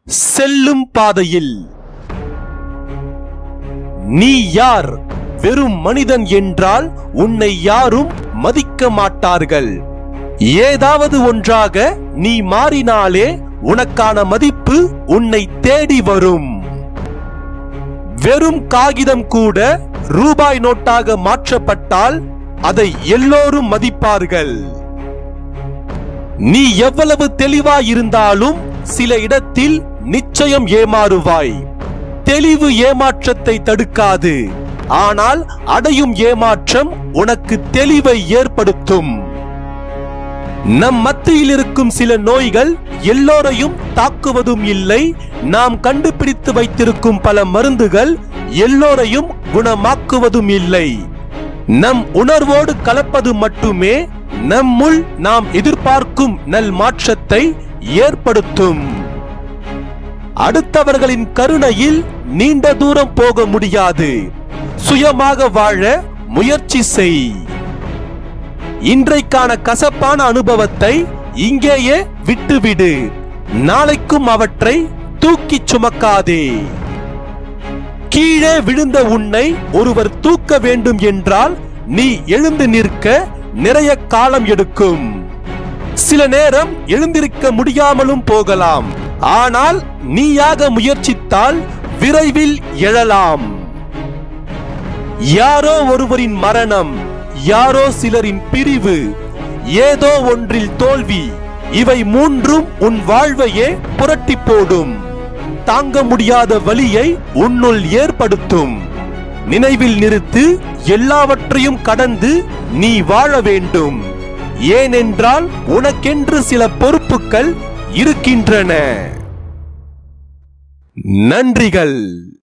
செல்லும் பாதையில் நீ யார்? வெறும் மனிதன் என்றால் உன்னை யாரும் மதிக்க மாட்டார்கள். ஏதாவது ஒன்றாக நீ மாறினாலே உனக்கான மதிப்பு உன்னை தேடி வரும். வெறும் காகிதம் கூட ரூபாய் நோட்டாக மாற்றப்பட்டால் அதை எல்லோரும் மதிப்பார்கள். நீ எவ்வளவு தெளிவாயிருந்தாலும் சில இடத்தில் நிச்சயம் ஏமாறுவாய். தெளிவு ஏமாற்றத்தை தடுக்காது, ஆனால் அடையும் ஏமாற்றம் உனக்கு தெளிவை ஏற்படுத்தும். நம் மத்தியில் இருக்கும் சில நோய்கள் எல்லோரையும் தாக்குவதும் இல்லை. நாம் கண்டுபிடித்து வைத்திருக்கும் பல மருந்துகள் எல்லோரையும் குணமாக்குவதும் இல்லை. நம் உணர்வோடு கலப்பது மட்டுமே நம்முள் நாம் எதிர்பார்க்கும் நல் மாற்றத்தை ஏற்படுத்தும். அடுத்தவர்களின் கருணையில் நீண்ட தூரம் போக முடியாது. சுயமாக வாழ முயற்சி செய். இன்றைக்கான கசப்பான அனுபவத்தை இங்கேயே விட்டுவிடு. நாளைக்கும் அவற்றை தூக்கிச் சுமக்காதே. கீழே விழுந்த உன்னை ஒருவர் தூக்க வேண்டும் என்றால் நீ எழுந்து நிற்க நிறைய காலம் எடுக்கும். சில நேரம் எழுந்திருக்க முடியாமலும் போகலாம். ஆனால் நீயாக முயற்சித்தால் விரைவில் எழலாம். யாரோ ஒருவரின் மரணம், யாரோ சிலரின் பிரிவு, ஏதோ ஒன்றில் தோல்வி, இவை மூன்றும் உன் வாழ்வையே புரட்டி போடும். தாங்க முடியாத வலியை உன்னுள் ஏற்படுத்தும். நினைவில் நிறுத்து, எல்லாவற்றையும் கடந்து நீ வாழ வேண்டும். ஏனென்றால் உனக்கென்று சில பொறுப்புகள் இருக்கின்றன. நன்றிகள்.